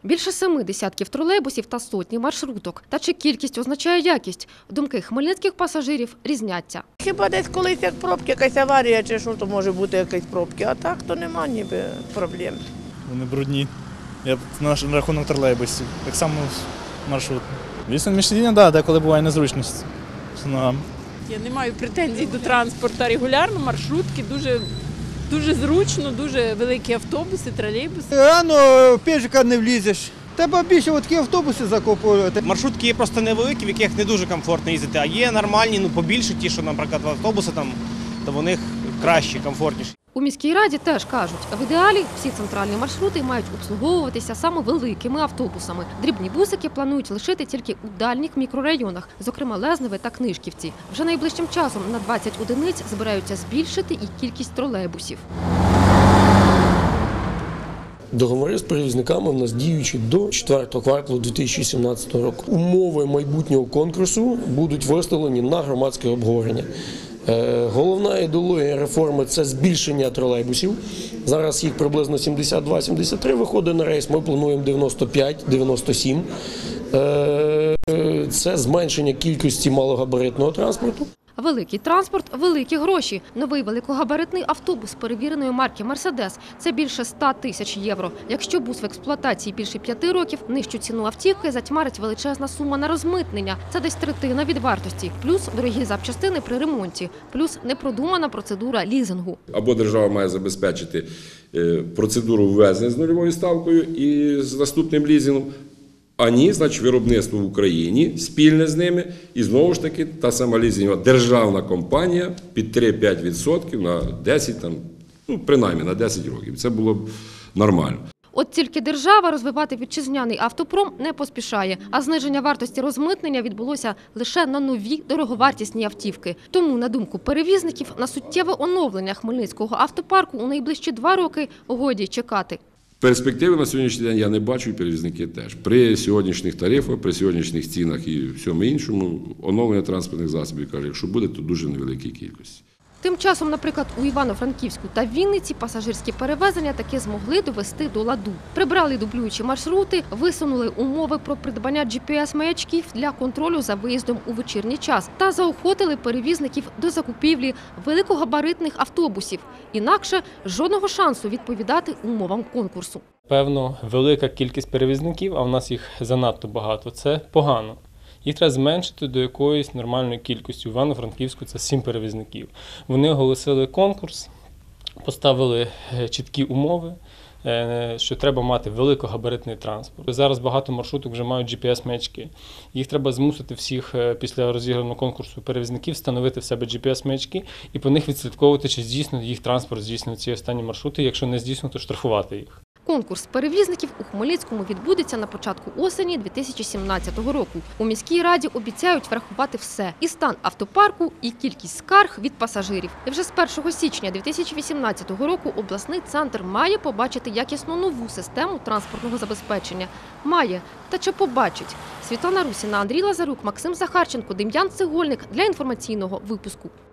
Більше 7 десятків тролейбусів та сотні маршруток. Та чи кількість означає якість? Думки хмельницьких пасажирів різняться. Хіба десь колись як пробки, якась аварія чи що, то може бути якісь пробки, а так то нема ніби проблем. Вони брудні. Я на рахунок тролейбусів, так само маршрут. Звісно, між сидіння, так, деколи буває незручність з ногами. Я не маю претензій до транспорту. Регулярно маршрутки дуже зручно, дуже великі автобуси, тролейбуси. Рано в пежика не влізеш. Треба більше такі автобуси закуповувати. Маршрутки є просто невеликі, в яких не дуже комфортно їздити, а є нормальні, побільше ті, що, наприклад, автобуси, то в них кращі, комфортніші. У міській раді теж кажуть, в ідеалі всі центральні маршрути мають обслуговуватися саме великими автобусами. Дрібні бусики планують лишити тільки у дальніх мікрорайонах, зокрема Лезневе та Книжківці. Вже найближчим часом на 20 одиниць збираються збільшити і кількість тролейбусів. Договори з перевізниками в нас діючі до 4-го кварталу 2017 року. Умови майбутнього конкурсу будуть виставлені на громадське обговорення. Головна ідеологія реформи – це збільшення тролейбусів. Зараз їх приблизно 72-73 виходить на рейс, ми плануємо 95-97. Це зменшення кількості малогабаритного транспорту. Великий транспорт – великі гроші. Новий великогабаритний автобус перевіреної марки «Мерседес» – це більше 100 тисяч євро. Якщо бус в експлуатації більше 5 років, нижчу ціну автівки затьмарить величезна сума на розмитнення. Це десь третина від вартості. Плюс дорогі запчастини при ремонті. Плюс непродумана процедура лізингу. Або держава має забезпечити процедуру ввезення з нульовою ставкою і з наступним лізингом, а ні, значить, виробництво в Україні, спільне з ними, і знову ж таки та сама лізингова державна компанія під 3-5% на 10, принаймні на 10 років. Це було б нормально. От тільки держава розвивати вітчизняний автопром не поспішає, а зниження вартості розмитнення відбулося лише на нові дороговартісні автівки. Тому, на думку перевізників, на суттєве оновлення хмельницького автопарку у найближчі 2 роки годі чекати. Перспективи на сьогоднішній день я не бачу, і перевізники теж. При сьогоднішніх тарифах, при сьогоднішніх цінах і всьому іншому, оновлення транспортних засобів, кажу, якщо буде, то дуже невеликій кількості. Тим часом, наприклад, у Івано-Франківську та Вінниці пасажирські перевезення таки змогли довести до ладу. Прибрали дублюючі маршрути, висунули умови про придбання GPS-маячків для контролю за виїздом у вечірній час та заохотили перевізників до закупівлі великогабаритних автобусів. Інакше жодного шансу відповідати умовам конкурсу. Певно, велика кількість перевізників, а в нас їх занадто багато, це погано. Їх треба зменшити до якоїсь нормальної кількості. У Івано-Франківську це 7 перевізників. Вони оголосили конкурс, поставили чіткі умови, що треба мати великогабаритний транспорт. Зараз багато маршруток вже мають GPS-маячки. Їх треба змусити всіх після розіграного конкурсу перевізників встановити в себе GPS-маячки і по них відслідковувати, чи здійснює їх транспорт, здійснює ці останні маршрути. Якщо не здійснює, то штрафувати їх. Конкурс перевізників у Хмельницькому відбудеться на початку осені 2017 року. У міській раді обіцяють врахувати все – і стан автопарку, і кількість скарг від пасажирів. І вже з 1 січня 2018 року обласний центр має побачити якісно нову систему транспортного забезпечення. Має. Та чи побачить? Світлана Русіна, Андрій Лазарук, Максим Захарченко, Дем'ян Цегольник для інформаційного випуску.